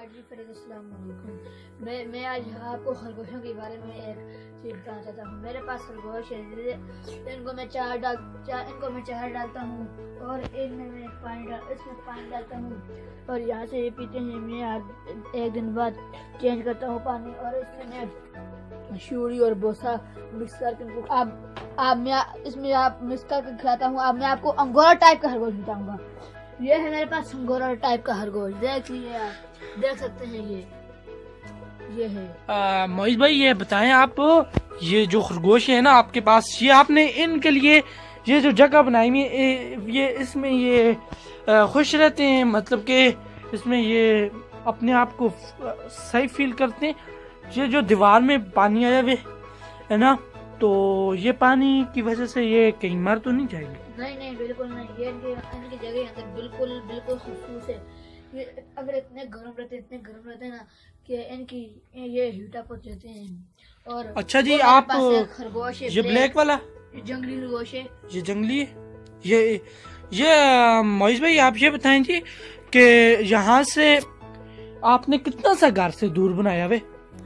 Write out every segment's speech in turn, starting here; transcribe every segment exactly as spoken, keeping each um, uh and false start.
जी फरीद, अस्सलाम वालेकुम। मैं मैं आज आपको खरगोशों के बारे में एक चीज़ बताना चाहता हूँ। मेरे पास खरगोश है, इनको मैं चार डाल चार इनको मैं चार डालता हूँ और इनमें मैं पानी डाल इसमें पानी डालता हूँ और यहाँ से ये पीते हैं। मैं आज एक दिन बाद चेंज करता हूँ पानी और इसमें मैं शूरी और बोसा मिक्स करके इनको आप आप मैं इसमें आप मिक्स करके खिलाता हूँ। अब मैं आपको अंगोरा टाइप का खरगोश बताऊँगा। ये है मेरे पास अंगोरा टाइप का खरगोश, देख लीजिए, आप देख सकते हैं। ये ये है मोहित भाई, ये बताएं आप, ये जो खरगोश है ना आपके पास, ये आपने इनके लिए ये जो जगह बनाई हुई है, ये इसमें ये खुश रहते हैं, मतलब कि इसमें ये अपने आप को सही फील करते हैं। ये जो दीवार में पानी आया हुआ है ना, तो ये पानी की वजह से ये कहीं मर तो नहीं जाएंगे? नहीं नहीं, बिल्कुल नहीं। ये इनकी इनकी जगह यहाँ तक बिल्कुल बिल्कुल खसूस है। ये अगर इतने गर्म रहते इतने गर्म रहते हैं ना कि इनकी ये हीट अप हो जाते हैं। और अच्छा जी, आप खरगोश है, ये ब्लैक वाला जंगली खरगोश है, ये जंगली है। ये ये मोहित भाई, आप ये बताएं जी कि यहाँ से आपने कितना सा घर से दूर बनाया हुआ?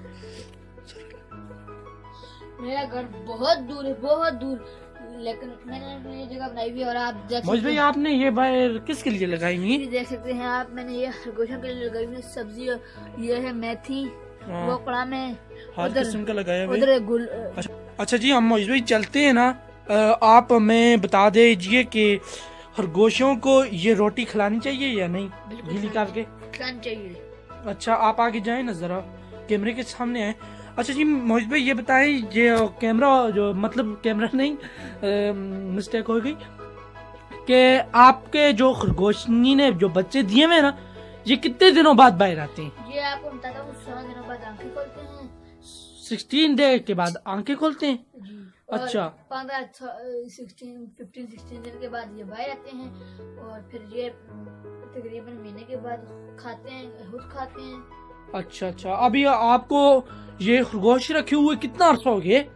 मेरा घर बहुत दूर है, बहुत दूर, लेकिन मैंने ये जगह बनाई हुई है। और आप देख मोहित भाई, आपने ये बाहर किसके लिए लगाई हुई? देख सकते हैं आप, मैंने ये खरगोशों के लिए लगाई हुई सब्जी। ये है मेथी, वो कड़ा में हर किस्म का लगाया हुआ। उधर गुल। अच्छा, अच्छा जी, हम मोहित भाई चलते हैं ना। आप हमें बता दीजिए कि खरगोशों को ये रोटी खिलानी चाहिए या नहीं, गीली करके खिलानी चाहिए? अच्छा, आप आगे जाए ना, जरा कैमरे के सामने आए। अच्छा जी मोहित भाई, ये बताएं, ये कैमरा जो मतलब कैमरा नहीं, मिस्टेक हो गई, कि आपके जो खरगोशनी ने जो बच्चे दिए हुए ना, ये कितने दिनों बाद बाहर आते हैं? ये आपको बताता हूँ, सोलह दिनों बाद आंखें खोलते हैं। सिक्सटीन डे के बाद आंखें खोलते हैं जी। अच्छा, पंद्रह सिक्सटीन फिफ्टीन सिक्सटीन दिन के बाद ये बाहर आते हैं और फिर ये तकरीबन महीने के बाद खाते हैं, खुद खाते हैं। अच्छा अच्छा। अभी आपको ये खरगोश रखे हुए कितना अर्सा हो गया?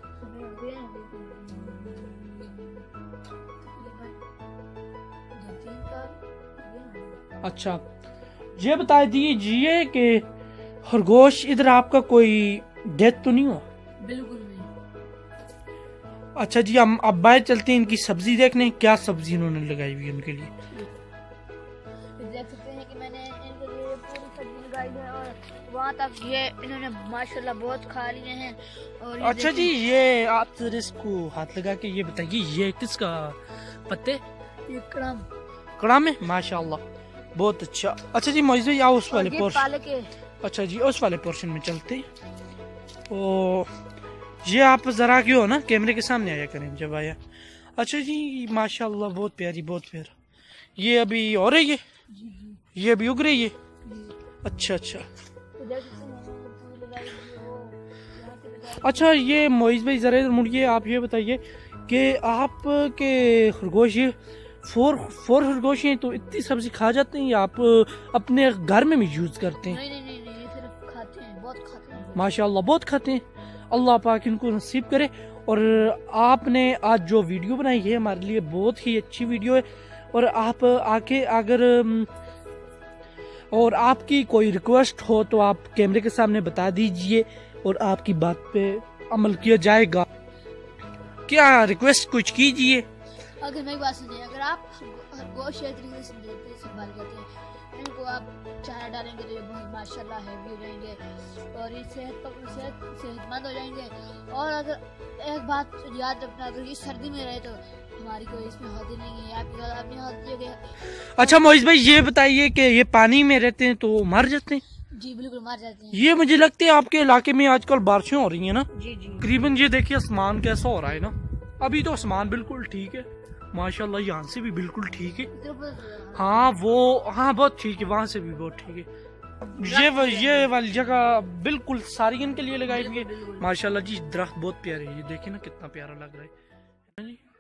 अच्छा, ये बता दीजिए कि खरगोश इधर आपका कोई डेथ तो नहीं हुआ? बिल्कुल नहीं। अच्छा जी, हम अब बाहर चलते हैं, इनकी सब्जी देखने, क्या सब्जी इन्होंने लगाई हुई है उनके लिए। देख सकते हैं कि मैंने इनके लिए पूरी सब्जी लगाई है और वहाँ तक ये इन्होंने माशाल्लाह बहुत खा लिए हैं। और अच्छा जी, ये आप जरा इसको हाथ लगा के ये बताइए, ये किसका पत्ते? ये कड़म कड़म है, माशाल्लाह, बहुत अच्छा। अच्छा जी मोहित भाई, आओ उस वाले पोर्शन, अच्छा जी उस वाले पोर्शन में चलते। ओ ये आप जरा क्यों हो ना, कैमरे के सामने आया करें जब आया। अच्छा जी, माशाल्लाह, बहुत प्यारी, बहुत प्यारा। ये अभी और है, ये ये अभी उग रही है? अच्छा अच्छा। अच्छा, ये मोहित भाई जरा मुड़िए, आप ये बताइए कि आप के खरगोश ये फोर फोर खरगोश हैं, तो इतनी सब्जी खा जाते हैं या आप अपने घर में भी यूज करते हैं? नहीं नहीं नहीं, नहीं, ये सिर्फ खाते हैं, बहुत खाते हैं। माशाल्लाह, बहुत खाते हैं। अल्लाह पाक इनको नसीब करे। और आपने आज जो वीडियो बनाई है हमारे लिए बहुत ही अच्छी वीडियो है। और आप आके अगर और आपकी कोई रिक्वेस्ट हो तो आप कैमरे के सामने बता दीजिए और आपकी बात पे अमल किया जाएगा। क्या रिक्वेस्ट कुछ कीजिए। अगर मेरी बात सुनिए, अगर आप खरगोश तरीके से देखते संभाल करते हैं, इनको आप चारा डालेंगे तो ये बहुत माशाल्लाह हैवी हो जाएंगे और ये सेहत सेहत सेहतमंद हो जाएंगे। और अगर एक बात याद रखना, अगर ये सर्दी में रहे तो हमारी कोई इसमें हद नहीं है, आपकी अपनी हद जगह। अच्छा मोहित भाई, ये बताइए कि ये पानी में रहते हैं तो मर जाते हैं? जी बिल्कुल, मर जाते हैं। ये मुझे लगता है आपके इलाके में आजकल बारिशें हो रही है ना? जी जी। तकरीबन ये देखिए आसमान कैसा हो रहा है ना, अभी तो आसमान बिल्कुल ठीक है माशाल्लाह, यहाँ से भी बिल्कुल ठीक है। हाँ वो हाँ बहुत ठीक है, वहाँ से भी बहुत ठीक है। ये ये वाली जगह बिल्कुल सारी इनके लिए लगाई हुई है माशाल्लाह जी। दरख्त बहुत प्यारे, ये देखिए ना कितना प्यारा लग रहा है जी।